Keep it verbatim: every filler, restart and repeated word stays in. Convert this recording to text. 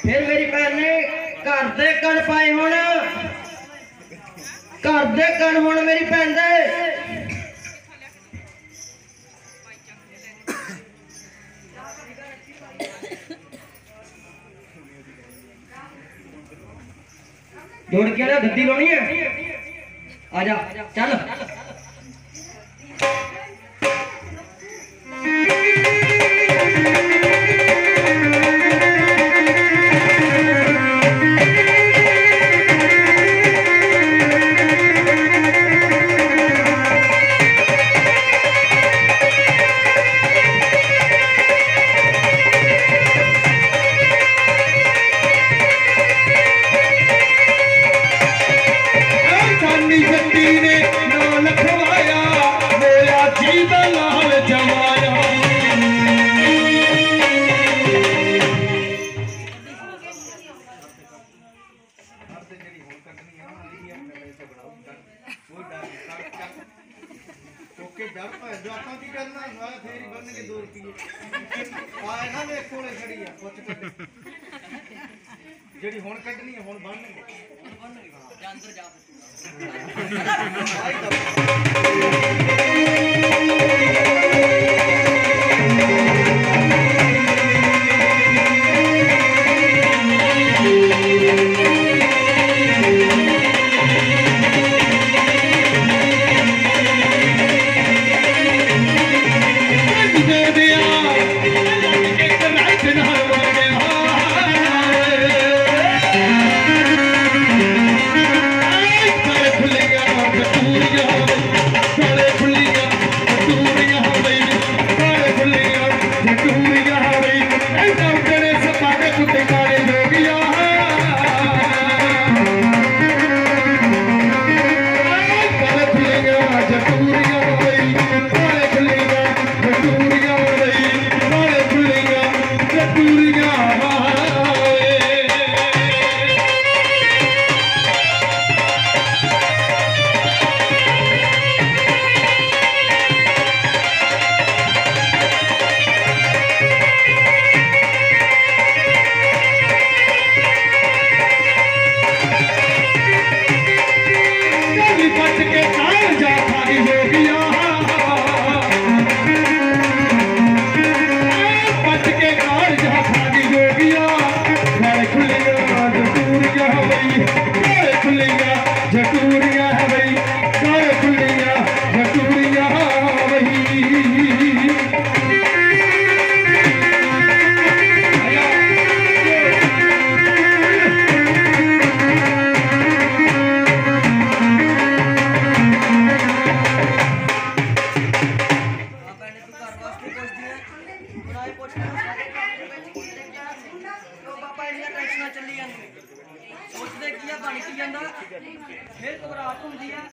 फिर मेरी भैन ने घर दे कण पाए हुण घर दे कण हुण मेरी भैन दे जोड़ के ना गद्दी लानी है आजा चल ਜਿਹੜੀ ਹੁਣ ਕੱਢਣੀ ਹੈ ਹੁਣ ਬੰਨ੍ਹਣਗੇ ਹੁਣ ਬੰਨ੍ਹਣਗੇ ਜਾਂ ਅੰਦਰ ਜਾ चली जाती सोचते की बन की जाता फिर घबराहट होंगी है।